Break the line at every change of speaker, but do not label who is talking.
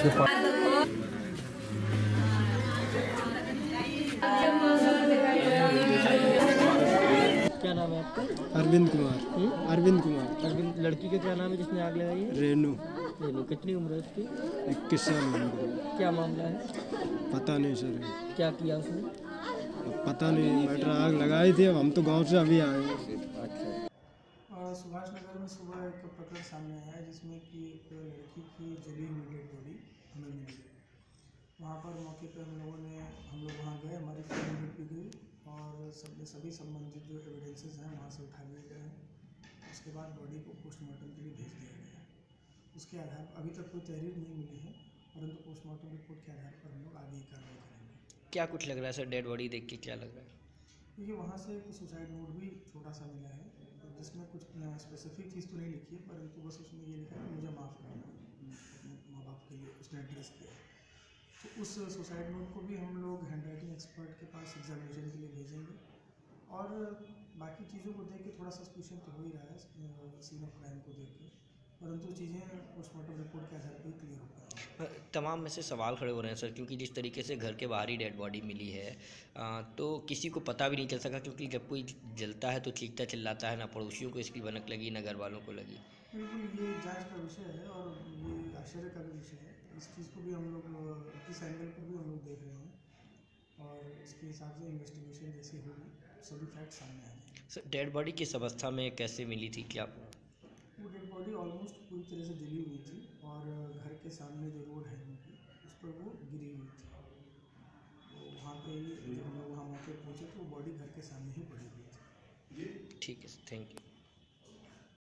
के पास।
क्या नाम है आपका?
अरविंद कुमार। अरविंद कुमार।
अरविंद, लड़की का क्या नाम है जिसने आग लगाई है?
रेनू।
रेनू, कितनी उम्र है उसकी?
21 साल उम्र।
क्या मामला है?
पता नहीं सर,
क्या किया उसने?
पता नहीं, मैटर आग लगाई थी। अब हम तो गांव से अभी आए हैं।
सुभाष नगर में सुबह एक प्रकरण सामने आया जिसमें कि एक लड़की की जली हुई डेड बॉडी हमें मिली। वहाँ पर मौके पर हम लोग वहाँ गए, हमारी फिल्म भी गई और सभी संबंधित जो एविडेंसेस हैं वहाँ से उठा लिए गए हैं। उसके बाद बॉडी को पोस्टमार्टम के लिए भेज दिया गया है। उसके आधार पर अभी तक कोई तहरीर नहीं मिली है, परंतु पोस्टमार्टम रिपोर्ट के आधार पर हम लोग आगे की कार्रवाई करेंगे।
क्या कुछ लग रहा है सर, डेड बॉडी देख के क्या लग रहा है?
देखिए, वहाँ से एक सुसाइड नोट भी छोटा सा मिला है जिसमें कुछ स्पेसिफिक चीज़ तो नहीं लिखी है, परंतु बस उसमें ये लिखा है मुझे माफ़ करना, अपने माँ बाप के लिए उसने एड्रेस किया है। तो उस सुसाइड नोट को भी हम लोग हैंड राइटिंग एक्सपर्ट के पास एग्जामिनेशन के लिए भेजेंगे और बाकी चीज़ों को देख के थोड़ा सस्पिशन तो हो ही रहा है सीन ऑफ क्राइम को देख के, परंतु चीज़ें पोस्टमार्टम रिपोर्ट के आधार पर ही क्लियर हो पाएंगी।
तमाम में से सवाल खड़े हो रहे हैं सर, क्योंकि जिस तरीके से घर के बाहर ही डेड बॉडी मिली है, तो किसी को पता भी नहीं चल सका, क्योंकि जब कोई जलता है तो चीखता चिल्लाता है, ना पड़ोसियों को इसकी भनक लगी ना घर वालों को लगी।
बिल्कुल, ये जांच का विषय है और ये आश्चर्य का भी विषय है। इस चीज़ को भी हम लोग इस एंगल पर भी हम लोग देख रहे हैं और इसके हिसाब से इन्वेस्टिगेशन जैसी होगी सभी फैक्ट सामने आ जाएंगे।
सर, डेड बॉडी किस अवस्था में कैसे मिली थी क्या?
वो डेड बॉडी ऑलमोस्ट पूरी तरह से जली हुई थी और घर के सामने जो रोड है उनकी उस पर वो गिरी हुई थी। तो वहाँ पे ही जब हम लोग वहाँ मौके पहुँचे तो वो बॉडी घर के सामने ही पड़ी हुई थी।
ठीक है, थैंक यू।